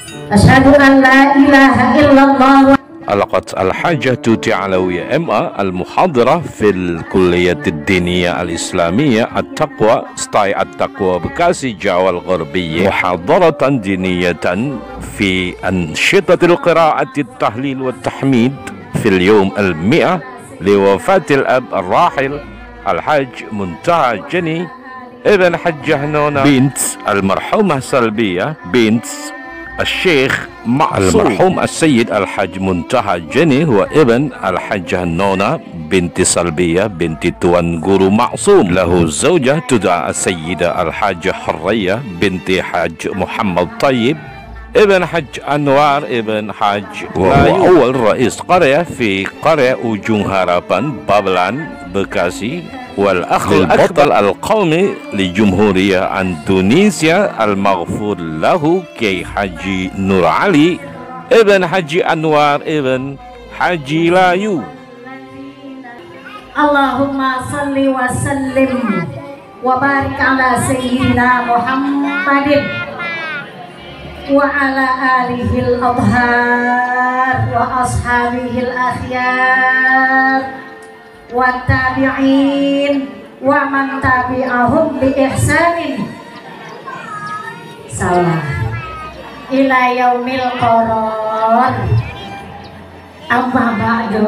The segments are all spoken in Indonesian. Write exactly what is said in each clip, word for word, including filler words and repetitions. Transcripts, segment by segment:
Asyhadu an la ilaha illallah. Alaqat Al-Hajjah Ta'alawiyah M A Al-Muhadirah fil Kulliyat Ad-Diniyah Al-Islamiyah At-Taqwa Stai At-Taqwa Bekasi Jawa Al-Gharbiyah Muhadaratan diniyatan fi anshitatil qira'ati at-tahlil wa at-tahmid fil yawm al-mi'ah liwafatil ab al-rahil Al-Hajj Muntaha Jani Ibn Hajjah Nona bint Al-Marhumah Salbiyah bint الشيخ المرحوم السيد الحاج منتهى جني هو ابن الحاجة نونا بنت سلبية بنت توان guru معصوم له زوجة تدعى السيدة الحاجة حرية بنت حاج محمد طيب ابن حاج أنوار ابن حاج وهو أول رئيس قرية في قرية ujung harapan بابلان بكاسي والأخ البطل القومي لجمهورية إندونيسيا المغفور له كي حاجي نور علي ابن حاجي أنوار ابن حاجي لايو. Allahumma salli wa sallim wa barik ala sayyidina Muhammadin wa ala alihi al-adhar wa ashabihi al-akhyar wa tabi'in wa man tabi'ahum bi ihsanin salah ila yaumil qarar. Amma ba'du.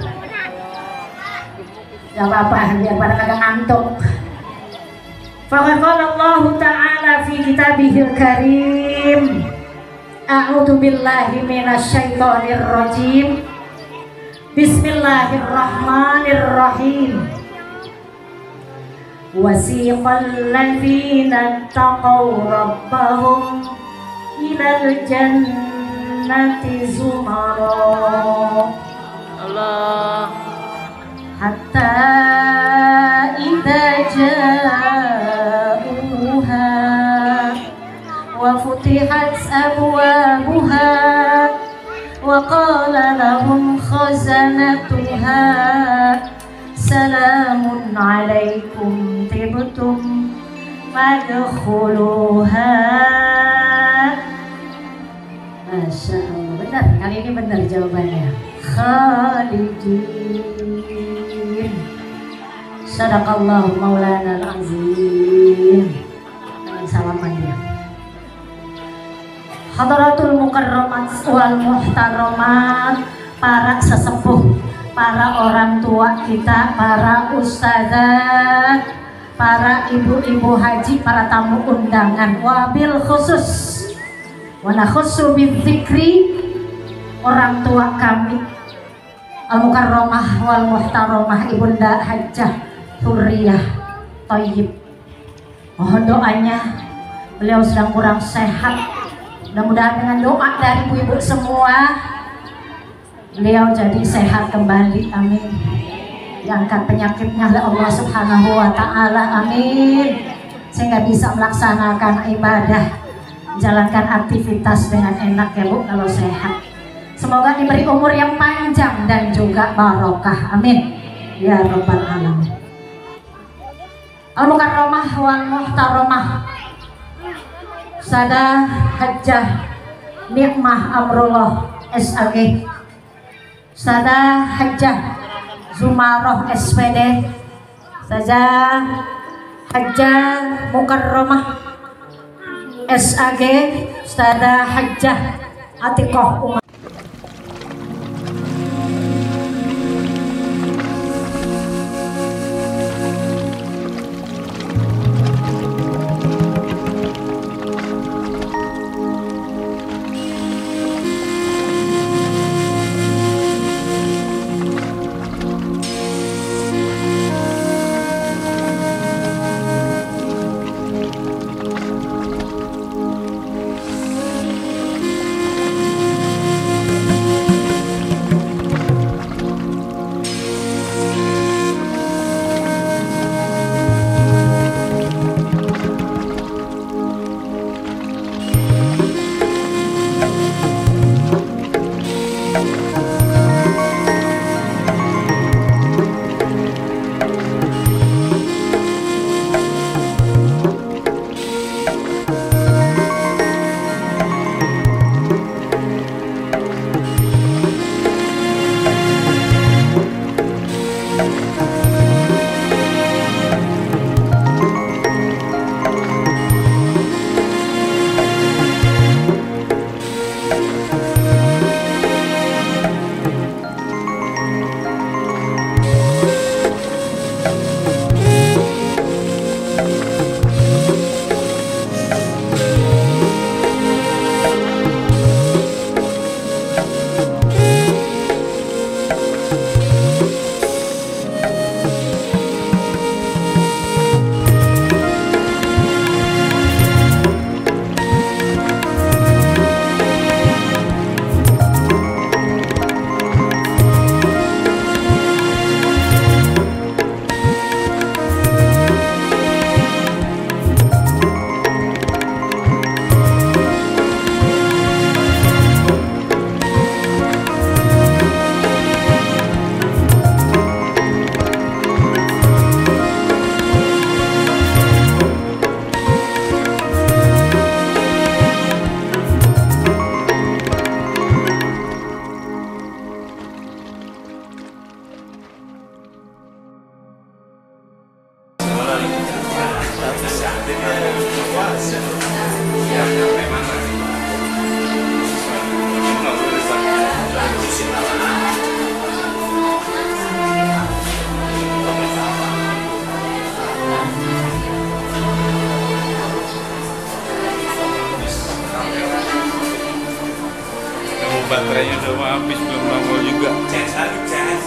Gak apa-apa biar pada kagak ngantuk. Faqad qala Allah Ta'ala fi kitabihil karim a'udzu billahi minasy syaithanir rajim. Bismillahirrahmanirrahim. Wasiqal ladzina taqaw rabbahum ilal jannati zumara. Allah. Hatta idza ja'uha wa futihat abwabuha wa qala lahum khazanatuha salamun alaikum tibtum fadkhuluha. Masya Allah, benar, kali ini benar jawabannya. Khalidin. Sadaqallahu maulana al-azim. Salaman dia. Hadaratul mukarramat wal muhtaramat, para sesepuh, para orang tua kita, para ustazah, para ibu-ibu haji, para tamu undangan, wabil khusus wa nakhussu bidzikri, orang tua kami al-mukarramah wal muhtaramah Ibunda Hajjah Hurriyah Thayyib. Mohon doanya, beliau sedang kurang sehat. Mudah-mudahan dengan doa dari ibu-ibu semua beliau jadi sehat kembali, amin. Diangkat penyakitnya oleh Allah Subhanahu wa Ta'ala, amin. Sehingga bisa melaksanakan ibadah, menjalankan aktivitas dengan enak ya Bu, kalau sehat. Semoga diberi umur yang panjang dan juga barokah, amin ya rabbal alamin. Al-mukarramah wal muhtaramah Sada Hajjah Nikmah Amrullah S A G, Sada Hajjah Zumaroh S P D, Sada Hajjah Mukarramah S A G, Sada Hajjah Atiqah Umar. Baterainya udah mau habis, belum nongol juga. Cas, cas.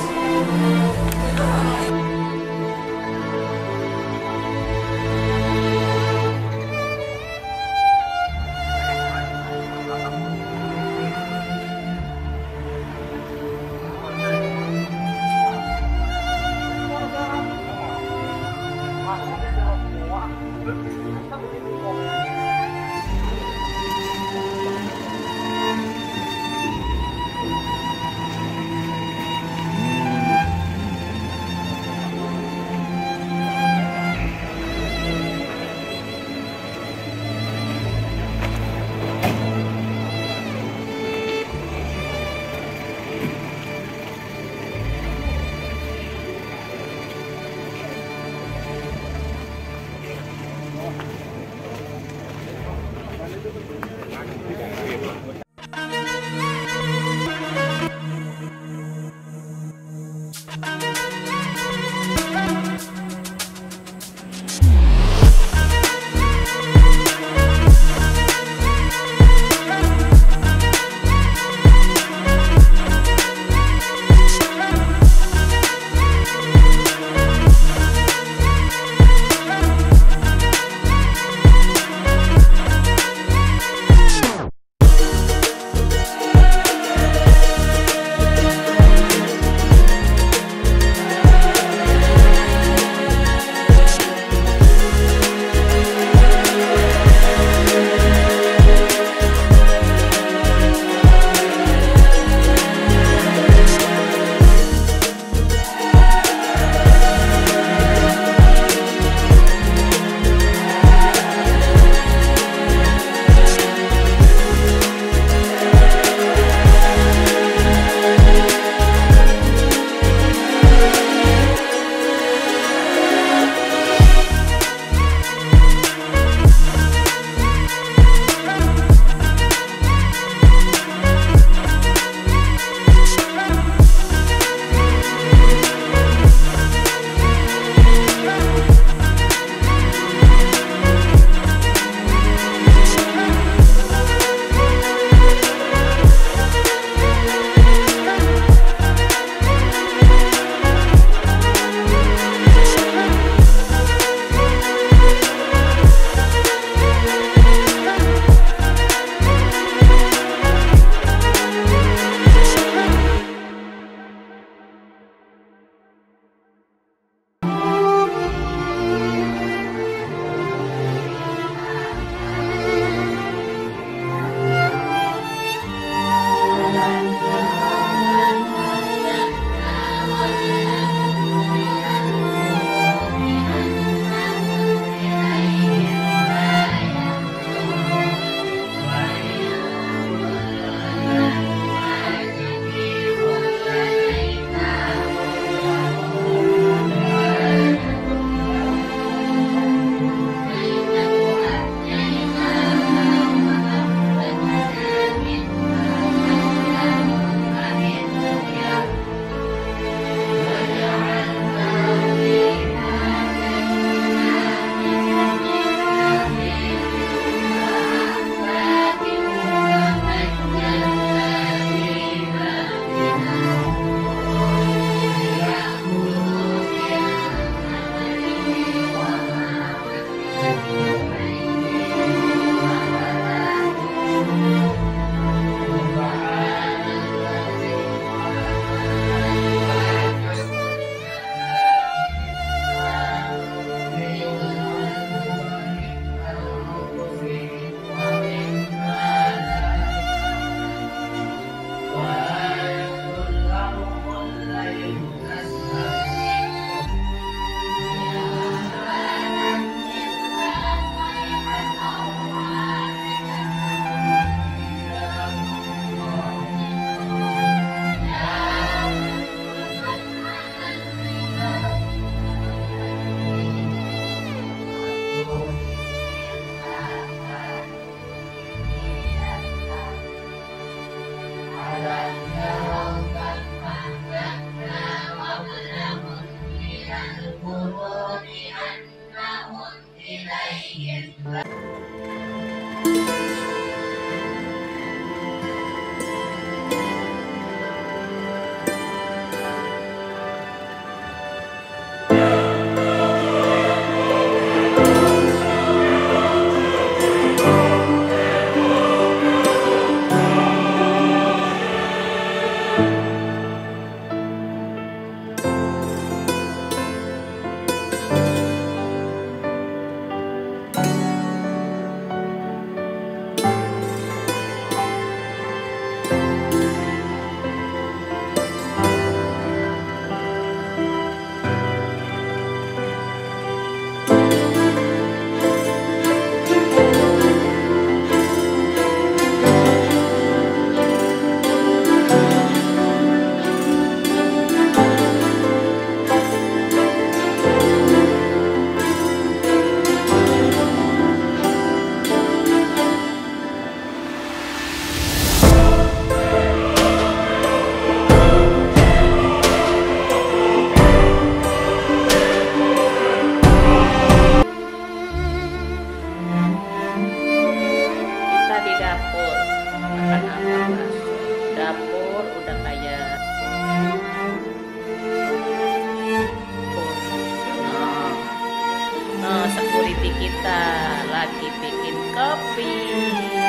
lagi bikin kopi.